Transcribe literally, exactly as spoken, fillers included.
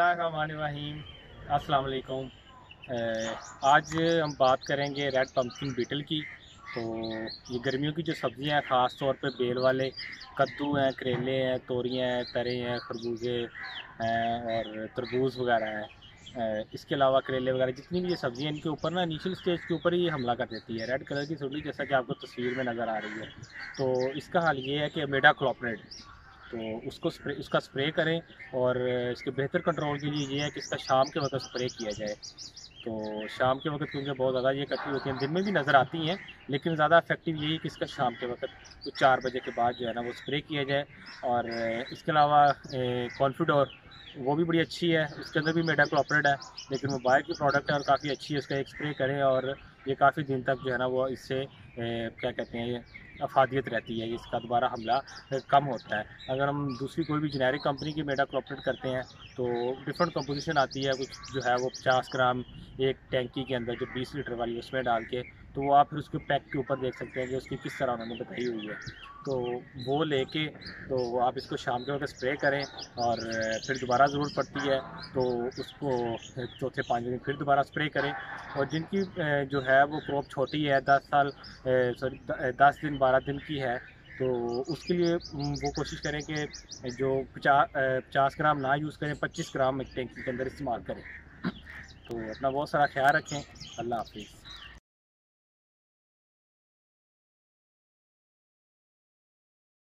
बिस्मिल्लाहिर्रहमानिर्रहीम। अस्सलाम वालेकुम। आज हम बात करेंगे रेड पम्पकिन बीटल की। तो ये गर्मियों की जो सब्ज़ियाँ हैं, ख़ास तौर पे बेल वाले कद्दू हैं, करेले हैं, तोरियाँ हैं, तरे हैं, खरबूजे हैं और तरबूज वगैरह हैं। इसके अलावा करेले वगैरह जितनी भी ये सब्ज़ियाँ, इनके ऊपर ना इनिशियल स्टेज के ऊपर ही हमला कर देती है रेड कलर की सुंडी, जैसा कि आपको तस्वीर में नज़र आ रही है। तो इसका हाल ये है कि इमिडाक्लोप्रिड, तो उसको स्प्रे उसका स्प्रे करें। और इसके बेहतर कंट्रोल के लिए ये है कि इसका शाम के वक्त स्प्रे किया जाए। तो शाम के वक्त क्योंकि बहुत ज़्यादा ये कटती होती हैं, दिन में भी नज़र आती हैं, लेकिन ज़्यादा इफेक्टिव यही है कि इसका शाम के वक्त तो चार बजे के बाद जो है ना वो स्प्रे किया जाए। और इसके अलावा कॉन्फिडोर वो भी बड़ी अच्छी है, उसके अंदर भी इमिडाक्लोप्रिड है, लेकिन वो बाहर की प्रोडक्ट है और काफ़ी अच्छी है। उसका एक स्प्रे करें और ये काफ़ी दिन तक जो है ना वो इससे ए, क्या कहते हैं, ये अफादियत रहती है, इसका दोबारा हमला कम होता है। अगर हम दूसरी कोई भी जेनेरिक कंपनी की इमिडाक्लोप्रिड करते हैं तो डिफरेंट कंपोजिशन आती है, कुछ जो है वो पचास ग्राम एक टैंकी के अंदर जो बीस लीटर वाली उसमें डाल के, तो वो आप फिर उसके पैक के ऊपर देख सकते हैं कि उसकी किस तरह उन्होंने बताई हुई है। तो वो लेके तो आप इसको शाम के वक्त स्प्रे करें और फिर दोबारा ज़रूरत पड़ती है तो उसको चौथे पाँच दिन फिर दोबारा स्प्रे करें। और जिनकी जो है वो क्रॉप छोटी है, दस साल सॉरी दस दिन बारह दिन की है, तो उसके लिए वो कोशिश करें कि जो पचास पचास ग्राम ना यूज़ करें, पच्चीस ग्राम एक टैंकी के अंदर इस्तेमाल करें। तो अपना बहुत सारा ख्याल रखें। अल्लाह हाफिज़।